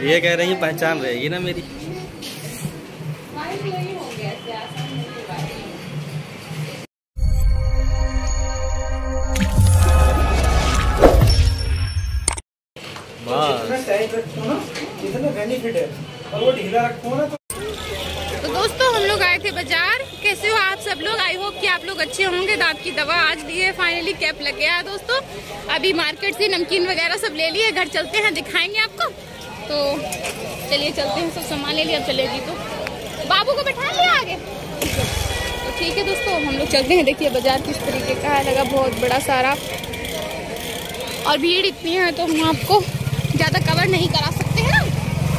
ये कह रही है पहचान रहेगी ना मेरी। तो दोस्तों हम लोग आए थे बाजार। कैसे हो आप सब लोग? आई होप कि आप लोग अच्छे होंगे। दांत की दवा आज ली है, फाइनली कैप लग गया है दोस्तों। अभी मार्केट से नमकीन वगैरह सब ले लिए, घर चलते हैं दिखाएंगे आपको। तो चलिए चलते हैं, सब सामान ले लिया। अब चलेगी तो बाबू को बैठा लिया आगे, तो ठीक है दोस्तों हम लोग चलते हैं। देखिए बाजार किस तरीके का है, लगा बहुत बड़ा सारा, और भीड़ इतनी है तो हम आपको ज्यादा कवर नहीं करा सकते हैं ना।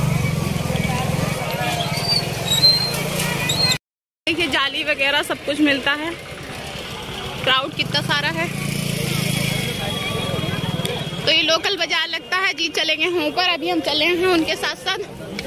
देखिए जाली वगैरह सब कुछ मिलता है। क्राउड कितना सारा है। तो ये लोकल बाजार लगता है जी। चलेंगे हम ऊपर, अभी हम चले हैं उनके साथ साथ।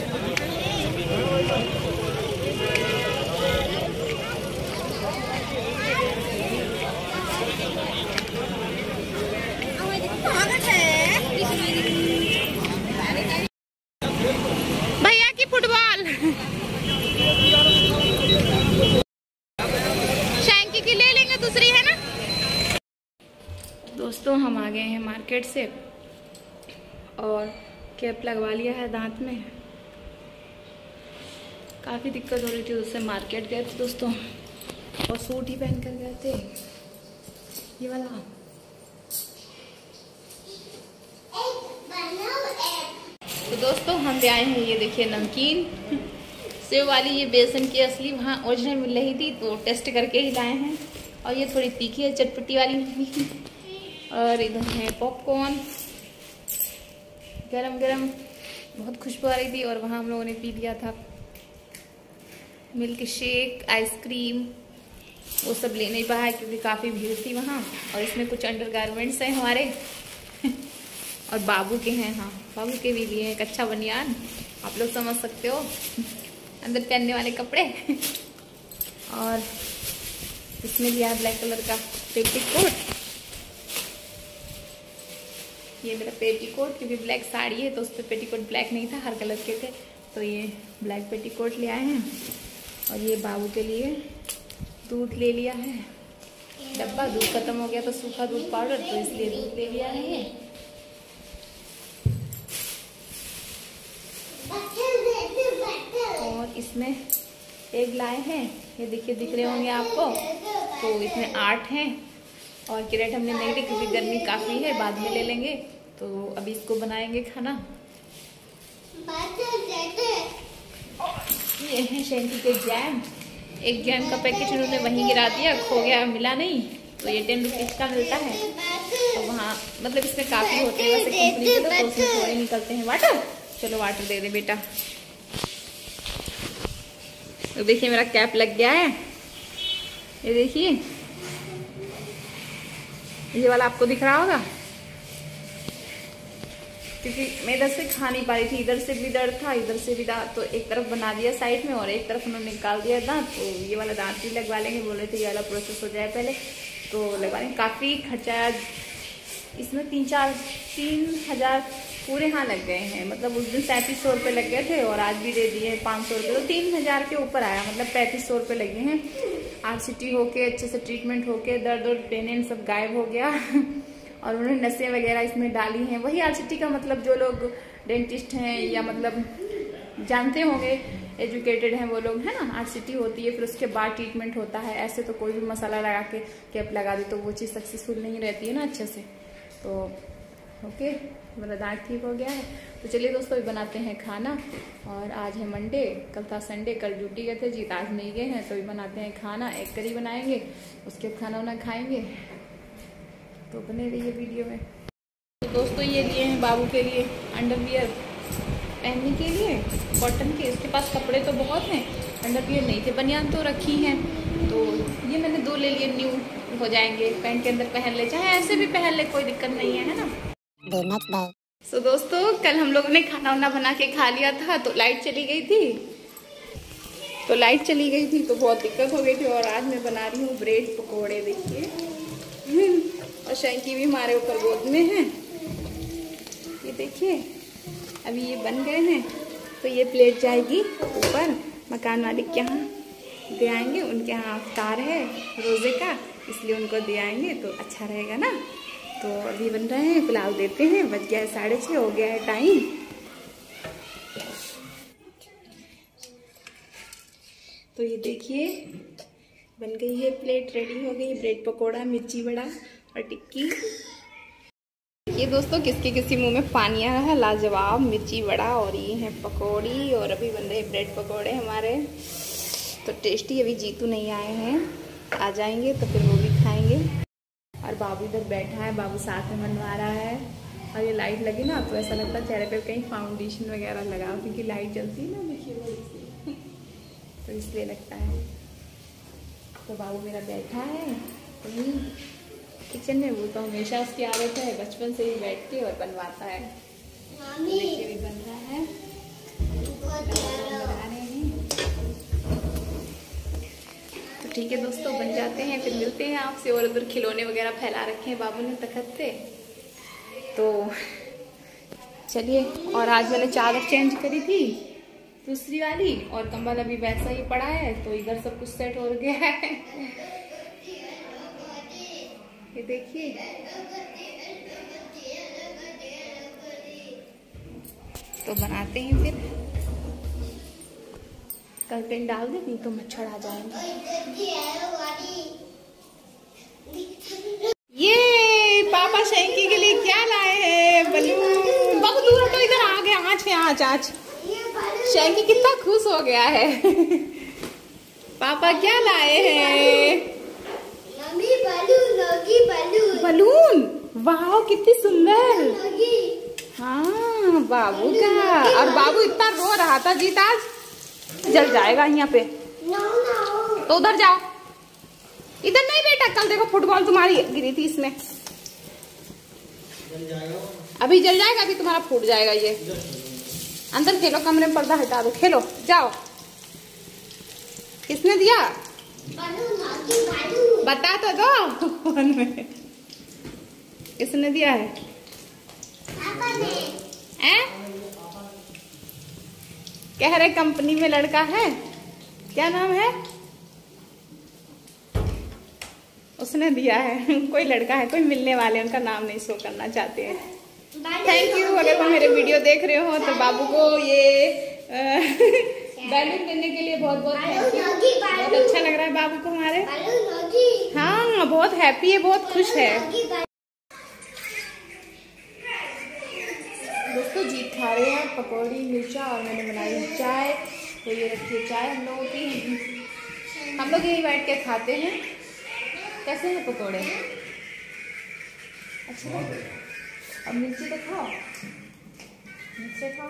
भैया की फुटबॉल शैंकी की ले लेंगे, दूसरी है ना। दोस्तों हम आ गए हैं मार्केट से और कैप लगवा लिया है दांत में। काफ़ी दिक्कत हो रही थी, उससे मार्केट गए थे दोस्तों और सूट ही पहन कर गए थे, ये वाला। तो दोस्तों हम ले आए हैं, ये देखिए नमकीन सेव वाली। ये बेसन की असली वहाँ ओरिजिनल मिल रही थी तो टेस्ट करके ही लाए हैं। और ये थोड़ी तीखी है, चटपटी वाली। और इधर है पॉपकॉर्न, गरम गरम, बहुत खुशबू आ रही थी। और वहाँ हम लोगों ने पी लिया था मिल्क शेक, आइसक्रीम, वो सब ले नहीं पाया क्योंकि काफ़ी भीड़ थी वहाँ। और इसमें कुछ अंडरगारमेंट्स हैं हमारे और बाबू के हैं। हाँ बाबू के भी लिए हैं, एक अच्छा बनियान, आप लोग समझ सकते हो, अंदर पहनने वाले कपड़े। और इसमें लिया है ब्लैक कलर का पेटीकोट। ये मेरा पेटीकोट, क्योंकि ब्लैक साड़ी है तो उस पर पेटीकोट ब्लैक नहीं था, हर कलर के थे, तो ये ब्लैक पेटीकोट ले आए हैं। और ये बाबू के लिए दूध ले लिया है डब्बा। दूध खत्म हो गया तो सूखा दूध पाउडर, तो इसलिए दूध ले लिया है ये। और इसमें एग लाए हैं, ये देखिए दिख रहे होंगे आपको। तो इसमें 8 हैं और कैरेट हमने नहीं ली क्योंकि गर्मी काफ़ी है, बाद में ले लेंगे। तो अभी इसको बनाएंगे खाना। ये है शैंकी के जैम। एक जैम का पैकेट उन्होंने वहीं गिरा दिया, खो गया, मिला नहीं। तो ये 10 रुपीज़ का मिलता है। तो वहाँ मतलब इसमें काफ़ी होते हैं वैसे कंपनी के, तो उसमें थोड़े निकलते हैं। वाटर, चलो वाटर दे दे बेटा। तो देखिए मेरा कैप लग गया है, ये देखिए, ये वाला आपको दिख रहा होगा। क्योंकि मैं इधर से खा नहीं पा रही थी, इधर से भी दर्द था, इधर से भी दांत, तो एक तरफ बना दिया साइड में और एक तरफ उन्होंने निकाल दिया दांत। तो ये वाला दांत भी लगवा लेंगे, बोल रहे थे ये वाला प्रोसेस हो जाए पहले, तो लगवा लेंगे। काफ़ी खर्चा इसमें 3,000 पूरे हाँ लग गए हैं। मतलब उस दिन 3700 रुपये लग गए थे और आज भी दे दिए हैं 500 रुपये, तो 3000 के ऊपर आया। मतलब 3500 रुपये लगे हैं। RCT होके अच्छे से ट्रीटमेंट होके दर्द और पेन सब गायब हो गया। और उन्होंने नसें वगैरह इसमें डाली हैं। वही RCT का मतलब जो लोग डेंटिस्ट हैं या मतलब जानते होंगे, एजुकेटेड हैं वो लोग, है ना। RCT होती है, फिर उसके बाद ट्रीटमेंट होता है। ऐसे तो कोई भी मसाला लगा के कैप लगा दे तो वो चीज़ सक्सेसफुल नहीं रहती है ना अच्छे से। तो ओके, मेरा दांत ठीक हो गया है। तो चलिए दोस्तों अभी बनाते हैं खाना। और आज है मंडे, कल था संडे, कल ड्यूटी गए थे जी, आज नहीं गए हैं। तो अभी बनाते हैं खाना, एग करी बनाएंगे, उसके खाना वाना खाएंगे। तो बने रहिए वीडियो में। तो दोस्तों ये लिए हैं बाबू के लिए अंडरवियर पहनने के लिए कॉटन के। इसके पास कपड़े तो बहुत हैं, अंडरवियर नहीं थे, बनियान तो रखी हैं। तो ये मैंने 2 ले लिए, न्यू हो जाएंगे, पैंट के अंदर पहन ले, चाहे ऐसे भी पहन ले, कोई दिक्कत नहीं है ना। सो दोस्तों कल हम लोगों ने खाना वाना बना के खा लिया था, तो लाइट चली गई थी तो बहुत दिक्कत हो गई थी। और आज मैं बना रही हूँ ब्रेड पकोड़े, देखिए। और शैंकी भी हमारे ऊपर गोद में है, ये देखिए। अभी ये बन गए हैं तो ये प्लेट जाएगी ऊपर मकान मालिक के यहाँ दे आएंगे। उनके यहाँ अफ्तार है रोज़े का, इसलिए उनको दे आएंगे तो अच्छा रहेगा ना। तो अभी बन रहे हैं, फिलहाल देते हैं। बज गया है 6:30, हो गया है टाइम। तो ये देखिए बन गई है प्लेट, रेडी हो गई। ब्रेड पकोड़ा, मिर्ची वड़ा और टिक्की। ये दोस्तों किसके किसी मुंह में पानी आ रहा है। लाजवाब मिर्ची वड़ा और ये है पकौड़ी, और अभी बन रहे ब्रेड पकोड़े हमारे तो टेस्टी। अभी जीतू नहीं आए हैं, आ जाएंगे तो फिर वो भी खाएंगे। और बाबू इधर बैठा है, बाबू साथ में बनवा रहा है। और ये लाइट लगी ना तो ऐसा लगता है चेहरे पे कहीं फाउंडेशन वगैरह लगा, क्योंकि लाइट जलती है ना, देखिए वो तो इसलिए लगता है। तो बाबू मेरा बैठा है वहीं किचन में। वो तो हमेशा उसकी आदत है, बचपन से ही बैठ के और बनवाता है। देखिए भी बन रहा है, बना रहे हैं। तो ठीक है दोस्तों, बन जाते हैं, फिर मिलते हैं आपसे। और उधर खिलौने वगैरह फैला रखे हैं बाबू ने तखत पे, तो चलिए। और आज मैंने चादर चेंज करी थी दूसरी वाली, और कंबल अभी वैसा ही पड़ा है, तो इधर सब कुछ सेट हो गया है। ये देखिए तो बनाते हैं फिर। कर्टेन डाल दे, नहीं तो मच्छर आ जाएंगे। ये पापा शैंकी के लिए क्या लाए हैं? बलून। बाबू दूर हटो, इधर आ गया। आँच है, आँच आँच। शैंकी कितना खुश हो गया है। पापा क्या लाए हैं? बलून। वाह कितनी सुंदर। हाँ बाबू का। और बाबू इतना रो रहा था जीत, आज जल जाएगा यहाँ पे। तो उधर जाओ, इधर नहीं बेटा। कल देखो फुटबॉल तुम्हारी गिरी थी इसमें, अभी जल जाएगा, अभी तुम्हारा फूट जाएगा। ये अंदर खेलो, कमरे में पर्दा हटा दो, खेलो जाओ। किसने दिया? बता तो दो फोन में किसने दिया है? कह रहे कंपनी में लड़का है, क्या नाम है? उसने दिया है। कोई लड़का है, कोई मिलने वाले, उनका नाम नहीं शो करना चाहते हैं। Thank you. अगर वो मेरे वीडियो देख रहे हो तो बाबू को ये बैलून देने के लिए बहुत बहुत थैंक यू। बहुत अच्छा लग रहा है बाबू को हमारे। हाँ बहुत हैप्पी है, बहुत खुश है। दोस्तों जीत खा रहे हैं पकौड़ी मिर्चा, और मैंने बनाई चाय। तो ये रखी है चाय हम लोगों की। हम लोग यही बैठ के खाते हैं। कैसे हैं पकौड़े? अच्छा। अब मिर्ची तो खाओ, मिर्ची खाओ।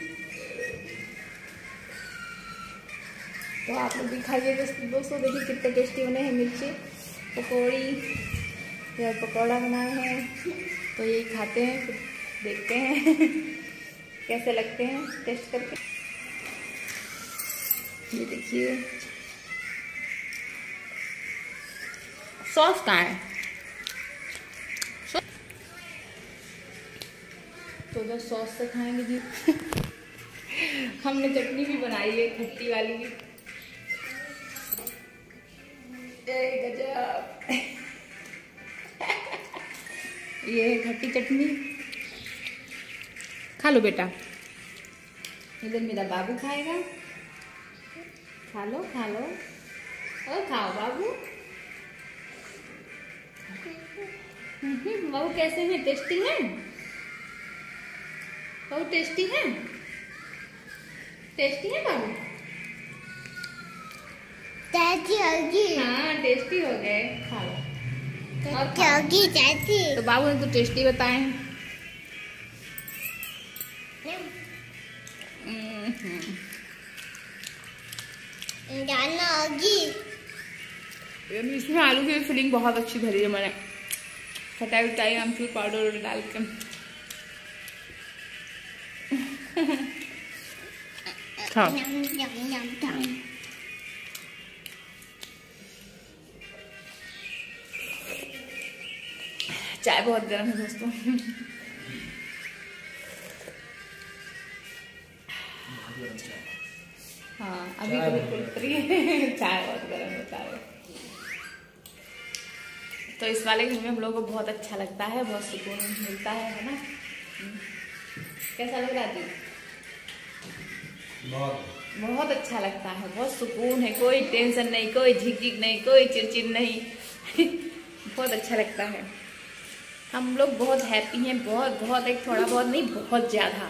तो आप लोग भी खाइए दोस्तों। देखिए कितने टेस्टी बने हैं मिर्ची पकौड़ी या पकौड़ा बनाए हैं। तो यही खाते हैं, फिर देखते हैं कैसे लगते हैं टेस्ट करके। ये देखिए सॉस कहाँ है? तो उधर सॉस से खाएंगे जी। हमने चटनी भी बनाई है, खट्टी वाली भी। गजब। ये है खट्टी चटनी, खा लो बेटा। इधर मेरा बाबू खाएगा, खा लो खा लो। और खाओ बाबू। बाबू कैसे हैं? टेस्टी हैं? बहुत टेस्टी है। टेस्टी है बाबू? टेस्टी होगी। हाँ टेस्टी हो गए, खा लो। और होगी टेस्टी। तो बाबू ने तो टेस्टी बताए। जाना होगी। इसमें आलू की फिलिंग बहुत अच्छी भरी है मैंने, खटाई उटाई अमचूर पाउडर डाल के। खाओ। चाय बहुत गर्म है दोस्तों। हाँ अभी तो बिल्कुल फ्री है। चाय बहुत गर्म है चाय। तो इस वाले घर में हम लोगों को बहुत अच्छा लगता है, बहुत सुकून मिलता है ना। कैसा लग रहा है जी? बहुत अच्छा लगता है, बहुत सुकून है, कोई टेंशन नहीं, कोई झिकझिक नहीं, कोई चिड़चिड़ नहीं। बहुत अच्छा लगता है। हम लोग बहुत हैप्पी हैं, बहुत बहुत, एक थोड़ा बहुत नहीं, बहुत ज्यादा।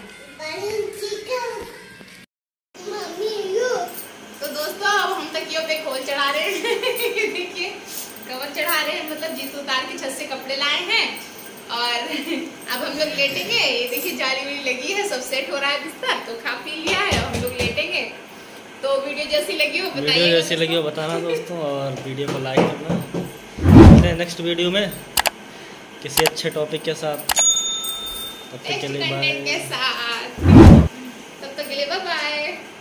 तो दोस्तों अब हम तकियों पे खोल चढ़ा रहे हैं। देखिए कवर चढ़ा रहे हैं, मतलब जीत उतार के छत से कपड़े लाए हैं और अब हम लोग लेटेंगे। ये देखिए जाली वाली लगी है, सब सेट हो रहा है बिस्तर, तो खा पी लिया है, हम लोग लेटेंगे। तो वीडियो जैसी लगी हो बताइए, वीडियो जैसी लगी हो बताना दोस्तों, और वीडियो को लाइक करना। मिलते हैं नेक्स्ट वीडियो में किसी अच्छे टॉपिक के साथ। तब तक के लिए बाय। तब तक के लिए बाय बाय।